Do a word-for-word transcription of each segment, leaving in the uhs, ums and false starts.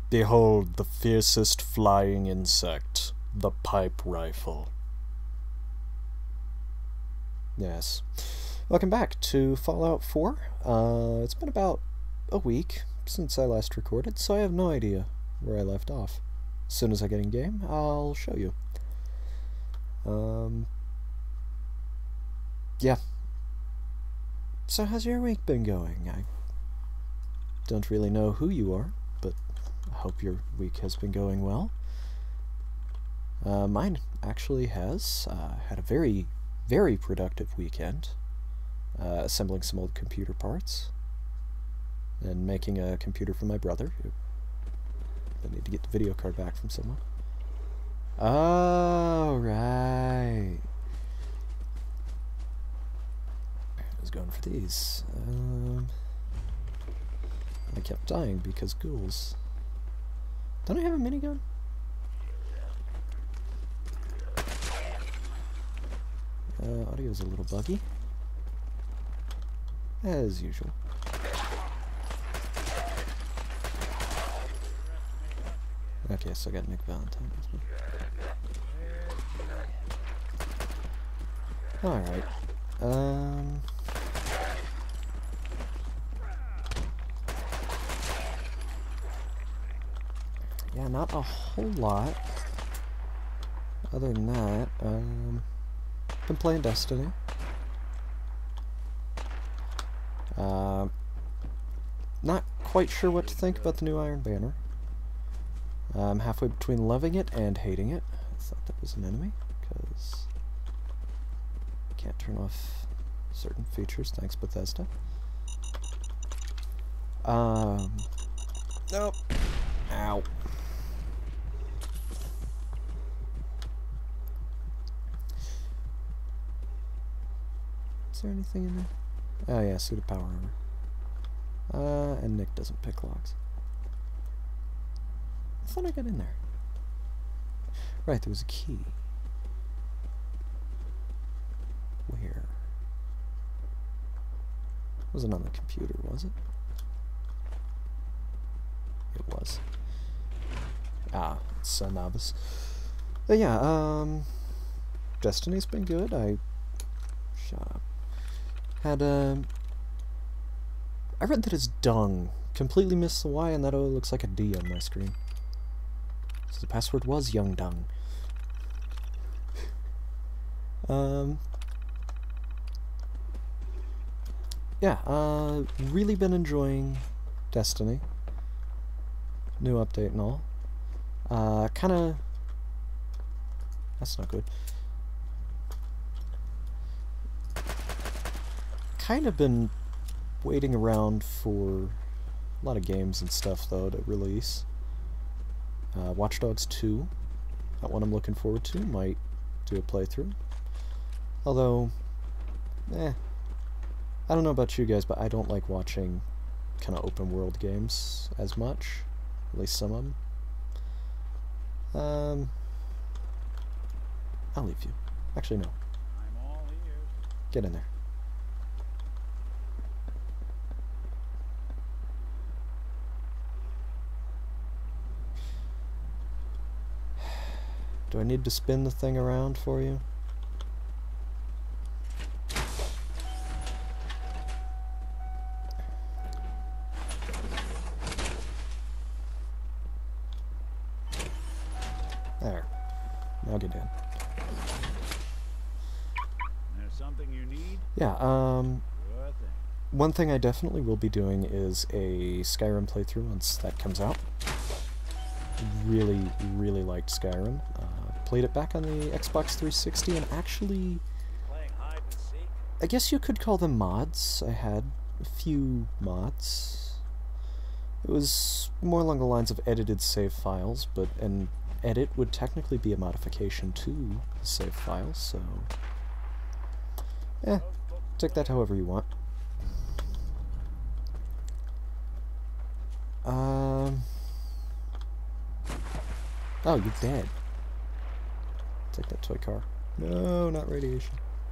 Behold the fiercest flying insect, the pipe rifle. Yes. Welcome back to Fallout four. Uh, it's been about a week since I last recorded, so I have no idea where I left off. As soon as I get in game, I'll show you. Um, yeah. So how's your week been going? I don't really know who you are, but I hope your week has been going well. Uh, mine actually has. Uh, had a very, very productive weekend. Uh, assembling some old computer parts. And making a computer for my brother, who I need to get the video card back from someone. Oh, right. I was going for these. Um, I kept dying because ghouls. Don't I have a minigun? Uh, audio's a little buggy. As usual. Okay, so I got Nick Valentine with me. Alright. Um... Yeah, not a whole lot. Other than that, um... been playing Destiny. Uh, not quite sure what to think about the new Iron Banner. I'm halfway between loving it and hating it. I thought that was an enemy, because I can't turn off certain features, thanks Bethesda. Um, nope. Ow. Is there anything in there? Oh yeah, suit of power armor. Uh, and Nick doesn't pick locks. I thought I got in there. Right, there was a key. Where? It wasn't on the computer, was it? It was. Ah, it's a novice. But yeah, um... Destiny's been good. I... Shut up. Had, um... I read that it's dung. Completely missed the Y, and that O looks like a D on my screen. So the password was Young Dung. um, yeah, uh, really been enjoying Destiny. New update and all. Uh, kinda... That's not good. Kind of been waiting around for a lot of games and stuff, though, to release. Uh, Watch Dogs two, that one I'm looking forward to, might do a playthrough. Although, eh, I don't know about you guys, but I don't like watching kind of open world games as much, at least some of them. Um, I'll leave you. Actually, no. I'm all ears. Get in there. Do I need to spin the thing around for you? There. Now get in. There's something you need? Yeah, um... Sure thing. one thing I definitely will be doing is a Skyrim playthrough once that comes out. Really, really liked Skyrim. Uh, played it back on the Xbox three sixty, and actually, Playing hide and seek? I guess you could call them mods. I had a few mods. It was more along the lines of edited save files, but an edit would technically be a modification to the save files, so... Eh, take that however you want. Um... Oh, you're dead. Take that toy car. No, not radiation.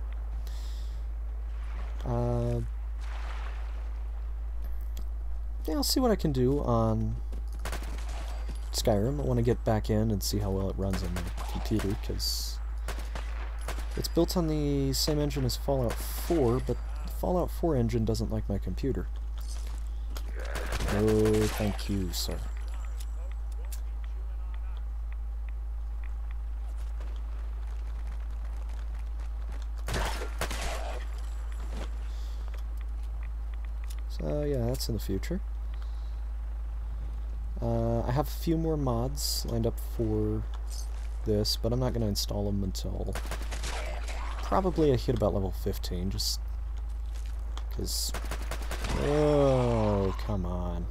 Uh, yeah, I'll see what I can do on Skyrim. I want to get back in and see how well it runs on my computer, because it's built on the same engine as Fallout four, but the Fallout four engine doesn't like my computer. No, thank you, sir. So yeah, that's in the future. Uh, I have a few more mods lined up for this, but I'm not going to install them until probably I hit about level fifteen, just because... Oh, come on.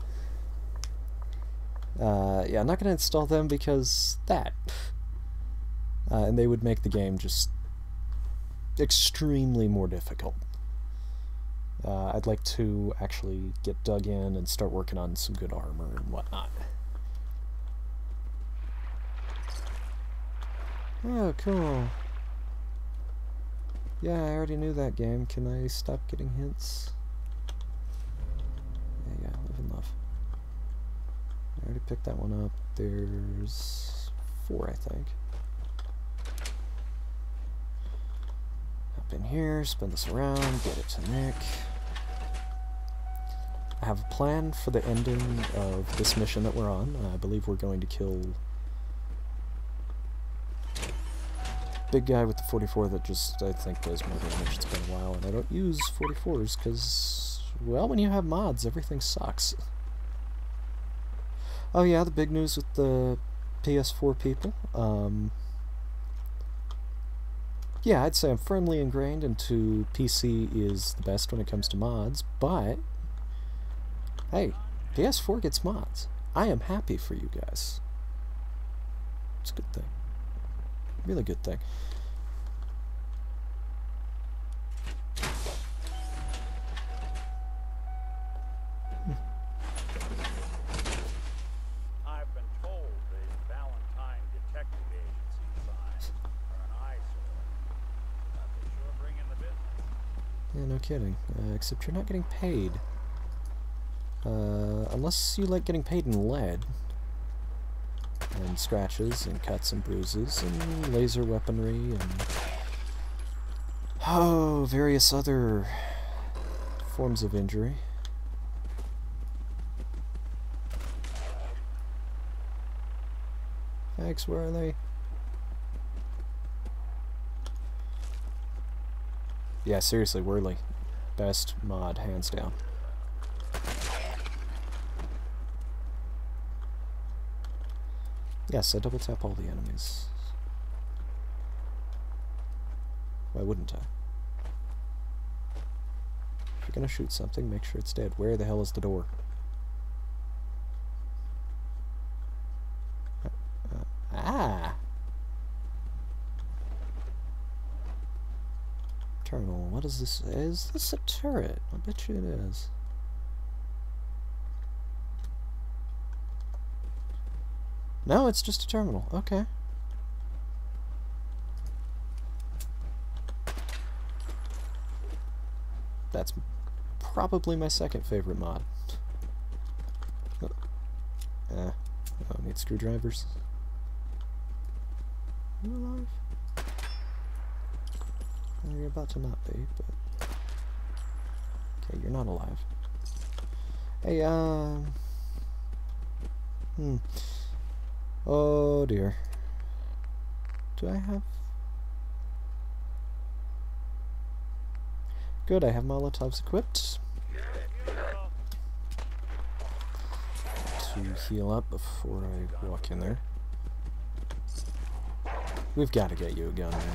Uh, yeah, I'm not going to install them because that. Uh, and they would make the game just extremely more difficult. Uh, I'd like to actually get dug in and start working on some good armor and whatnot. Oh, cool. Yeah, I already knew that game. Can I stop getting hints? Yeah, yeah, live and love. I already picked that one up. There's four, I think. Up in here, spin this around, get it to Nick. I have a plan for the ending of this mission that we're on. Uh, I believe we're going to kill big guy with the forty-four that just, I think, does more damage. It's been a while, and I don't use forty-fours because, well, when you have mods, everything sucks. Oh yeah, the big news with the P S four people. Um, yeah, I'd say I'm firmly ingrained into P C is the best when it comes to mods, but hey, P S four gets mods. I am happy for you guys. It's a good thing. Really good thing. Hmm. I've been told the Valentine Detective Agency signs are an eyesore. But they sure bring in the business. Yeah, no kidding. Uh, except you're not getting paid. Uh, unless you like getting paid in lead. And scratches, and cuts, and bruises, and laser weaponry, and... oh, various other forms of injury. Thanks, where are they? Yeah, seriously, Whirly. Best mod, hands down. Yes, I double tap all the enemies. Why wouldn't I? If you're gonna shoot something, make sure it's dead. Where the hell is the door? Uh, uh, ah! Terminal, what is this? Is this a turret? I bet you it is. No, it's just a terminal. Okay. That's probably my second favorite mod. Oh. Eh. Oh, need screwdrivers. Are you alive? Well, you're about to not be, but... okay, you're not alive. Hey, um... Hmm... oh dear. Do I have... good, I have Molotovs equipped. To heal up before I walk in there. We've got to get you a gun, man.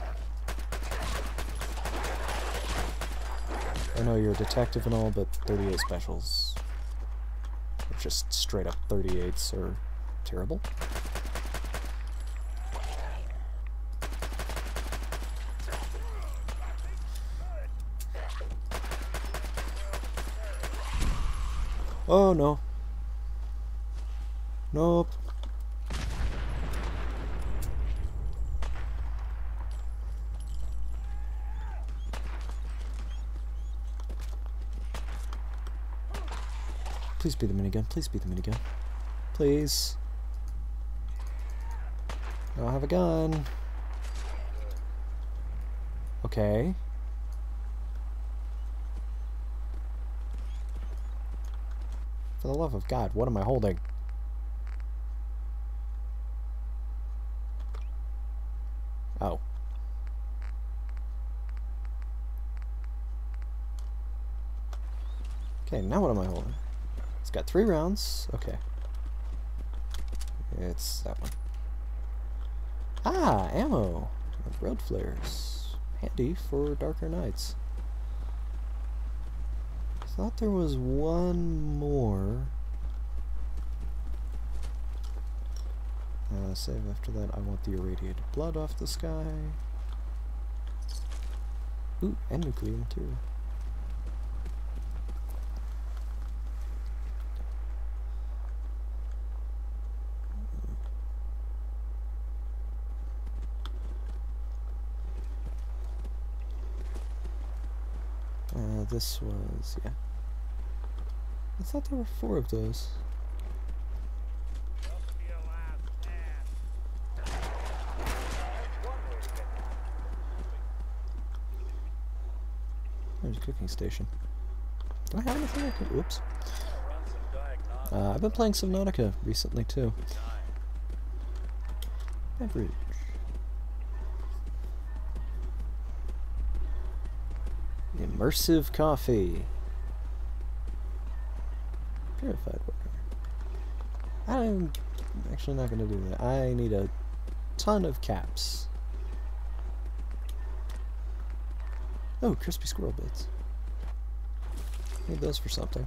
I know you're a detective and all, but thirty-eight specials, or just straight up thirty-eights, are terrible. Oh no. Nope. Please be the minigun. Please be the minigun. Please. I don't have a gun. Okay. For the love of God, what am I holding? Oh. Okay, now what am I holding? It's got three rounds. Okay. It's that one. Ah, ammo. Road flares. Handy for darker nights. I thought there was one more. Uh, save after that. I want the irradiated blood off the sky. Ooh, and nuclear material. Uh, this was, yeah. I thought there were four of those. There's a cooking station. Do I have anything I could... Whoops. Uh, I've been playing Subnautica recently, too. Beverage. Immersive coffee. Purified water. I'm actually not going to do that. I need a ton of caps. Oh, crispy squirrel bits. Need those for something.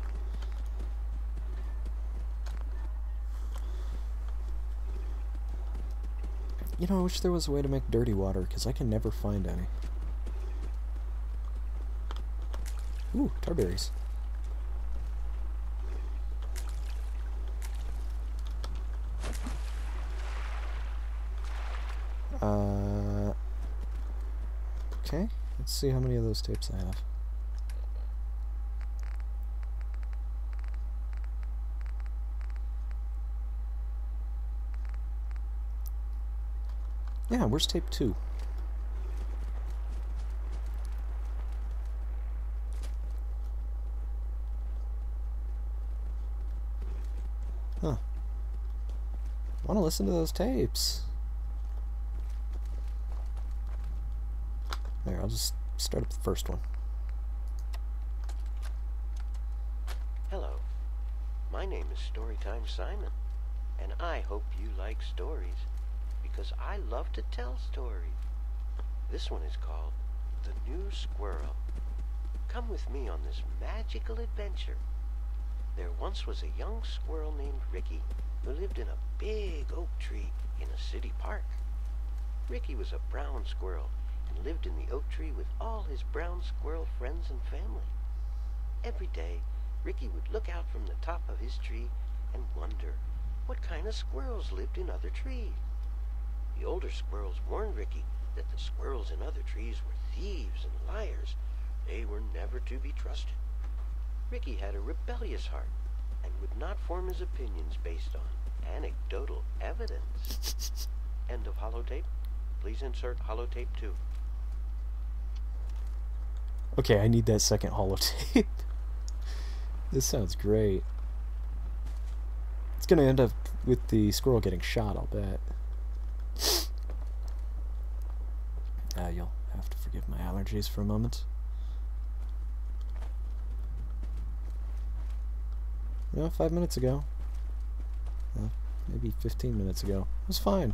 You know, I wish there was a way to make dirty water, because I can never find any. Ooh, tarberries. Uh, okay, let's see how many of those tapes I have. Yeah, where's tape two? Huh. I want to listen to those tapes. There, I'll just start up the first one. Hello, my name is Storytime Simon, and I hope you like stories, because I love to tell stories. This one is called The New Squirrel. Come with me on this magical adventure. There once was a young squirrel named Ricky who lived in a big oak tree in a city park. Ricky was a brown squirrel and lived in the oak tree with all his brown squirrel friends and family. Every day, Ricky would look out from the top of his tree and wonder what kind of squirrels lived in other trees. The older squirrels warned Ricky that the squirrels in other trees were thieves and liars. They were never to be trusted. Ricky had a rebellious heart and would not form his opinions based on anecdotal evidence. End of holotape. Please insert holotape two. Okay, I need that second holotape. This sounds great. It's gonna end up with the squirrel getting shot, I'll bet. Uh, you'll have to forgive my allergies for a moment. You know, five minutes ago, well, maybe fifteen minutes ago, it was fine.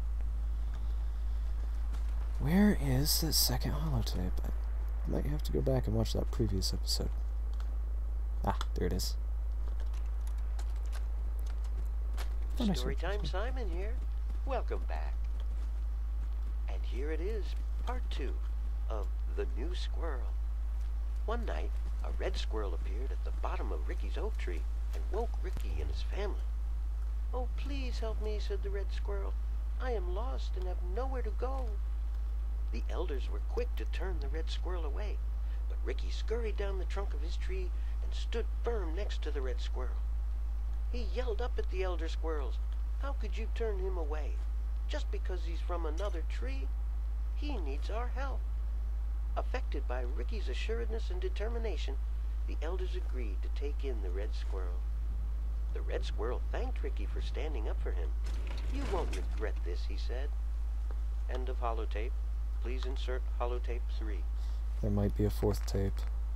Where is the second holotape? I might have to go back and watch that previous episode. Ah, there it is. Storytime Simon here. Welcome back. And here it is, part two of The New Squirrel. One night, a red squirrel appeared at the bottom of Ricky's oak tree and woke Ricky and his family. "Oh, please help me," said the red squirrel. "I am lost and have nowhere to go." The elders were quick to turn the red squirrel away, but Ricky scurried down the trunk of his tree and stood firm next to the red squirrel. He yelled up at the elder squirrels. How could you turn him away? Just because he's from another tree? He needs our help. Affected by Ricky's assuredness and determination, the elders agreed to take in the red squirrel. The red squirrel thanked Ricky for standing up for him. You won't regret this, he said. End of holotape. Please insert holotape three. There might be a fourth tape.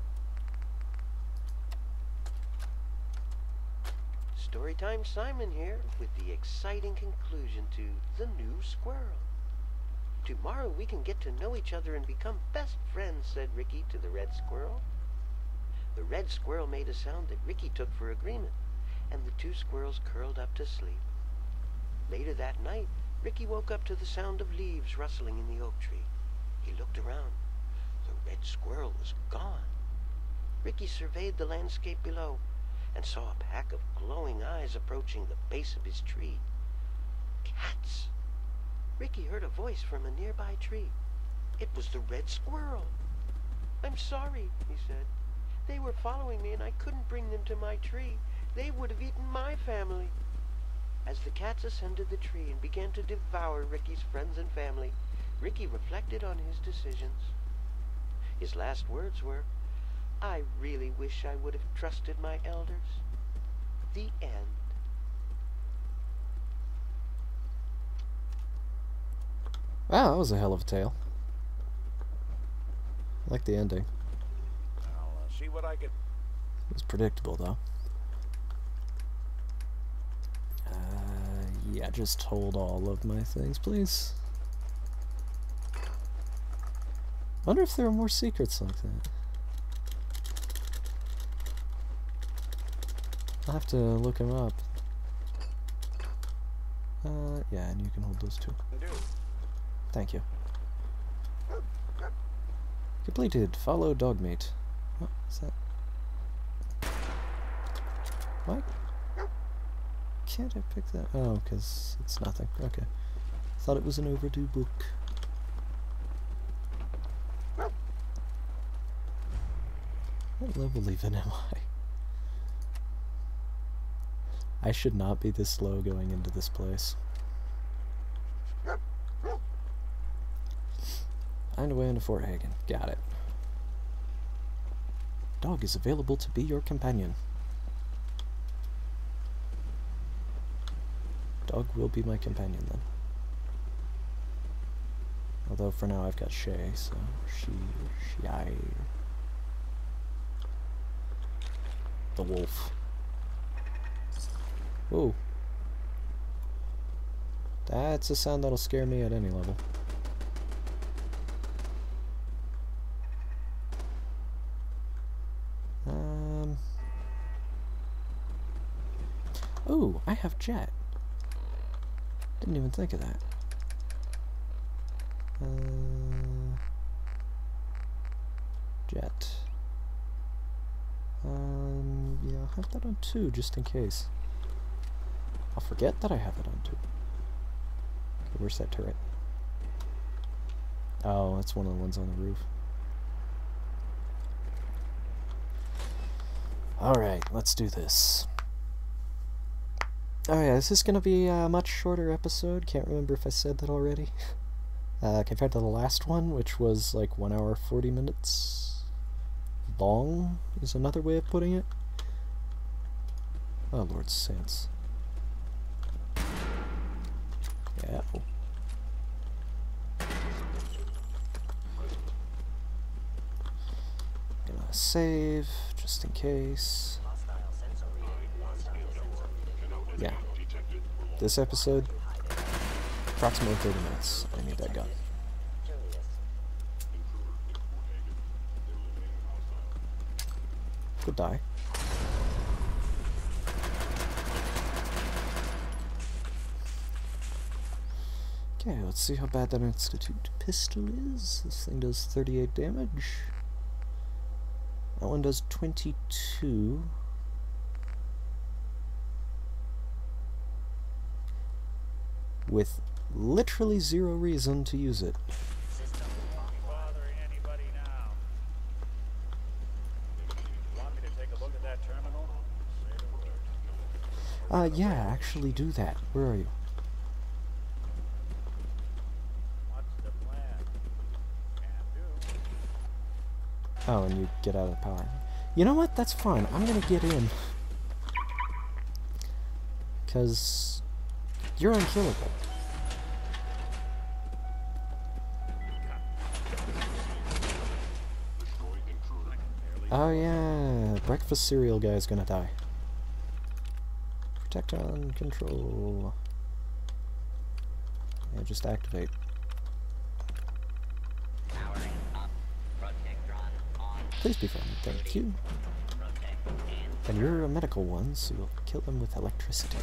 Storytime Simon here with the exciting conclusion to The New Squirrel. Tomorrow we can get to know each other and become best friends, said Ricky to the red squirrel. The red squirrel made a sound that Ricky took for agreement, and the two squirrels curled up to sleep. Later that night, Ricky woke up to the sound of leaves rustling in the oak tree. He looked around. The red squirrel was gone. Ricky surveyed the landscape below and saw a pack of glowing eyes approaching the base of his tree. Cats! Ricky heard a voice from a nearby tree. It was the red squirrel. I'm sorry, he said. They were following me and I couldn't bring them to my tree. They would have eaten my family. As the cats ascended the tree and began to devour Ricky's friends and family, Ricky reflected on his decisions. His last words were, I really wish I would have trusted my elders. The end. Wow, that was a hell of a tale. I like the ending. I'll uh, see what I can. It was predictable, though. Uh, yeah, just hold all of my things, please. Wonder if there are more secrets like that. I'll have to look them up. Uh, yeah, and you can hold those two. Thank you. Completed. Follow dog meat. What is that? What? Can't I pick that? Oh, because it's nothing. Okay. Thought it was an overdue book. What level even am I? I should not be this slow going into this place. Find a way into Fort Hagen. Got it. Dog is available to be your companion. Dog will be my companion then. Although for now I've got Shay, so she, she, I... The wolf. Whoa. That's a sound that'll scare me at any level. Um. Oh, I have jet. Didn't even think of that. Uh, jet. Um, yeah, I'll have that on two, just in case. I'll forget that I have it on two. Where's that turret? Oh, that's one of the ones on the roof. Alright, let's do this. Oh yeah, this is going to be a much shorter episode. Can't remember if I said that already. Uh, compared to the last one, which was like one hour forty minutes long, is another way of putting it. Oh, Lord Sans. Yeah. Gonna save, just in case. Yeah. This episode, approximately thirty minutes. I need that gun. Could die. Okay, let's see how bad that Institute pistol is. This thing does thirty-eight damage. That one does twenty-two. With literally zero reason to use it. Bothering anybody now? Want me to take a look at that terminal? Say the word. yeah, actually do that. Where are you? What's the plan? Can do. Oh, and you get out of the power. You know what? That's fine. I'm gonna get in. Because you're unkillable. Oh yeah, breakfast cereal guy's gonna die. Protect on control. Yeah, just activate. Please be friendly, thank you. And you're a medical one, so you'll kill them with electricity.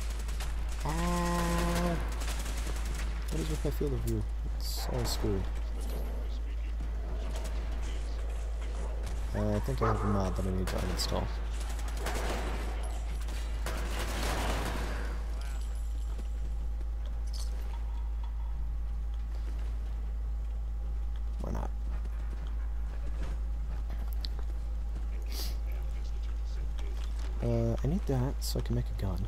Ah! What is with my field of view? It's all screwed. Uh, I think I have a mod that I need to uninstall. Why not? Uh, I need that so I can make a gun.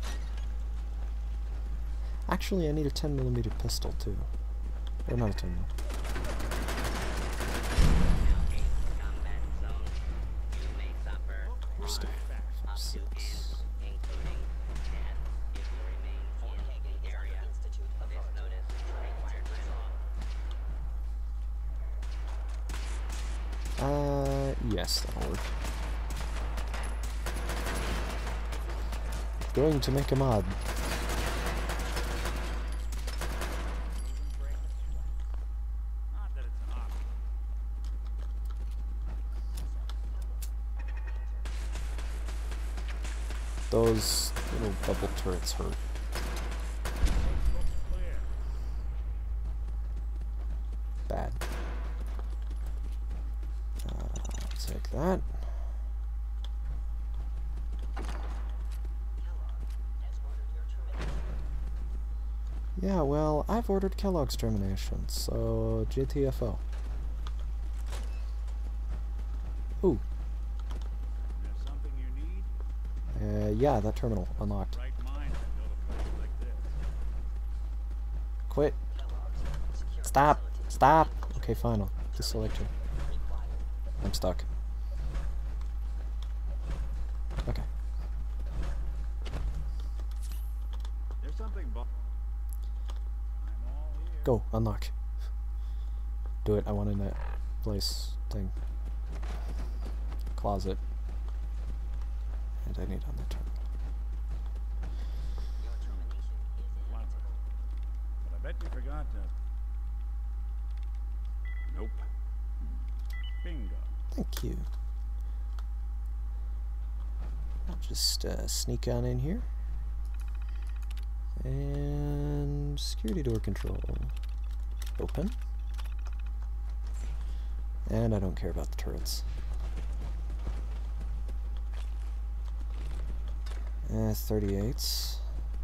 Actually, I need a ten millimeter pistol too. Or not a ten millimeter. Six. Uh, yes, that'll work. Going to make a mod. Not that it's an option. Those little bubble turrets hurt. Clear. Bad. Uh, take that. Yeah, well, I've ordered Kellogg's termination, so G T F O. Ooh. There's something you need? Uh, yeah, that terminal unlocked. Right mind to build a place like this. Quit. Stop. Stop. Okay, fine. I'll deselect you. I'm stuck. Okay. There's something bu- I'm all here. Go. Unlock. Do it. I want in that place thing. Closet. And I need on the terminal. Clever. But I bet you forgot to... Nope. Bingo. Thank you. I'll just uh, sneak on in here. And security door control. Open. And I don't care about the turrets. Uh, thirty-eights.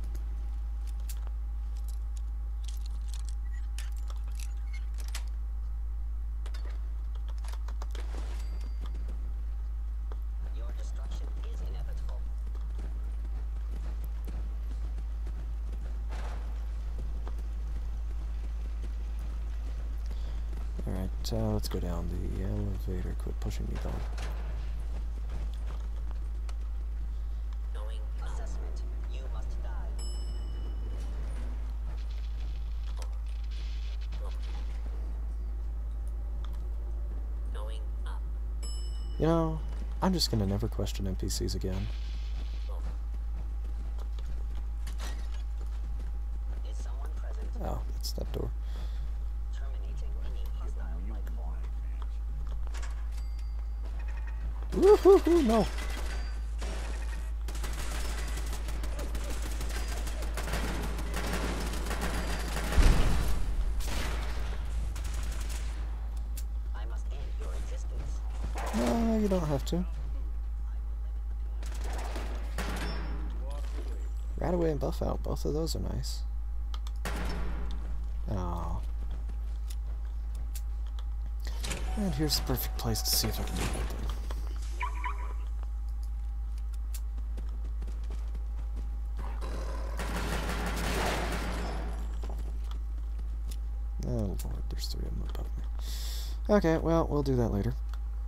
Your destruction is inevitable. Alright, uh, let's go down the elevator. Quit pushing me down. Knowing assessment, you must die. Going up. You know, I'm just gonna never question N P Cs again. Is someone present? Oh, that's that door. Terminating any hostile life form. Woohoo! No! I must end your existence. No, you don't have to. Rat away and buff out. Both of those are nice. Oh. And here's the perfect place to see if I can do anything. lord, there's three of them above me. Okay, well, we'll do that later.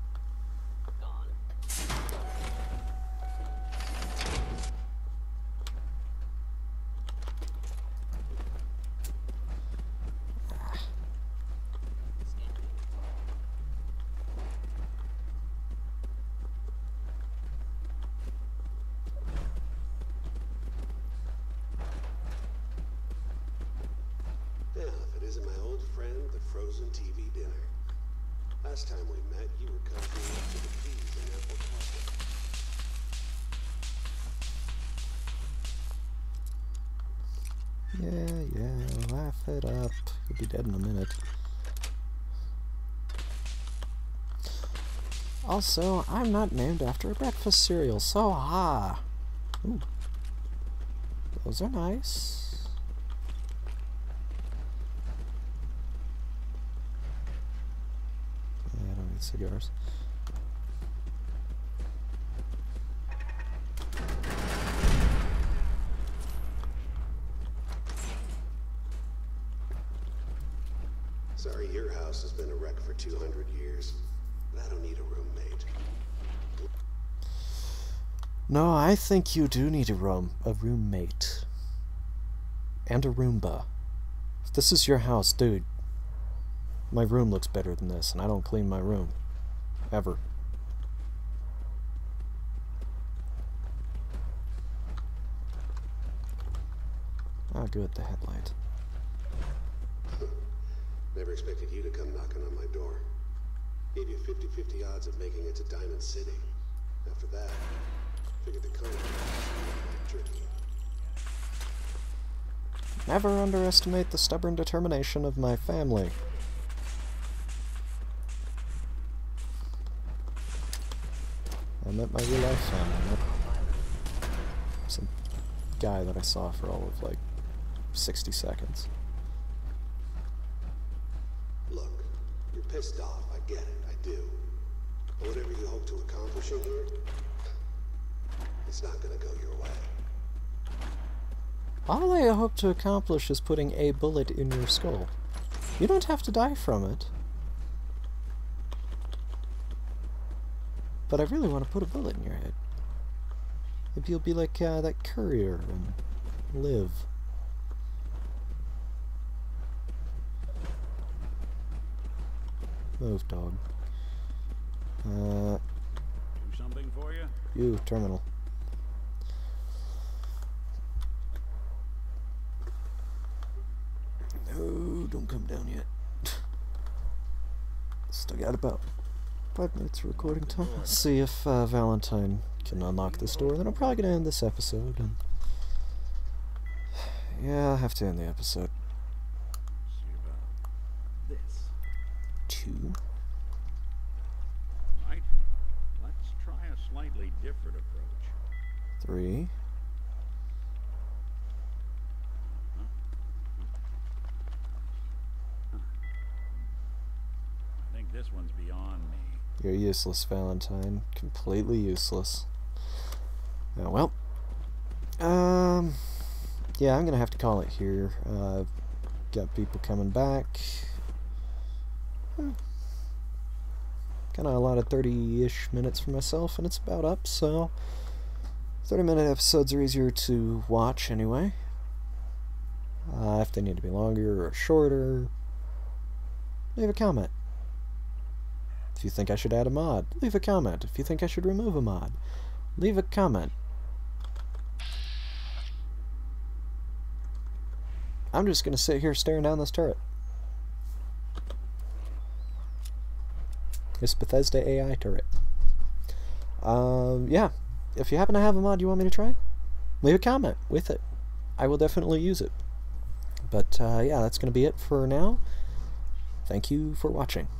Well, if it isn't my old friend, the frozen T V dinner. Last time we met, you were cozying up to the keys in Apple Coffee. Yeah, yeah, laugh it up. You'll be dead in a minute. Also, I'm not named after a breakfast cereal, so ha! Ooh. Those are nice. Yeah, I don't need cigars. Sorry, your house has been a wreck for two hundred years, but I don't need a roommate. No, I think you do need a room, a roommate. And a Roomba. If this is your house, dude, my room looks better than this, and I don't clean my room. Ever. Ah, good, the headlight. Never expected you to come knocking on my door. Gave you fifty fifty odds of making it to Diamond City. After that, figured the contract was tricky. Never underestimate the stubborn determination of my family. I met my real life family, not some guy that I saw for all of like sixty seconds. Look, you're pissed off, I get it, I do. But whatever you hope to accomplish in here, it's not gonna go your way. All I hope to accomplish is putting a bullet in your skull. You don't have to die from it. But I really want to put a bullet in your head. Maybe you'll be like uh, that courier and live. Move, dog. Uh, Do something for you? you, terminal. No, don't come down yet. Still got about five minutes of recording time. Let's see if uh, Valentine can unlock this door. Then I'm probably gonna end this episode. And yeah, I'll have to end the episode. See about this. Two. Right? Let's try a slightly different approach. Three. I think this one's beyond me. You're useless, Valentine. Completely useless. Oh, well. Um. Yeah, I'm gonna have to call it here. Uh, got people coming back. Hmm. Kind of a lot of thirty-ish minutes for myself, and it's about up, so thirty-minute episodes are easier to watch anyway. Uh, if they need to be longer or shorter, leave a comment. If you think I should add a mod, leave a comment. If you think I should remove a mod, leave a comment. I'm just going to sit here staring down this turret. This Bethesda A I turret. Um, yeah. If you happen to have a mod you want me to try, leave a comment with it. I will definitely use it. But, uh, yeah, that's going to be it for now. Thank you for watching.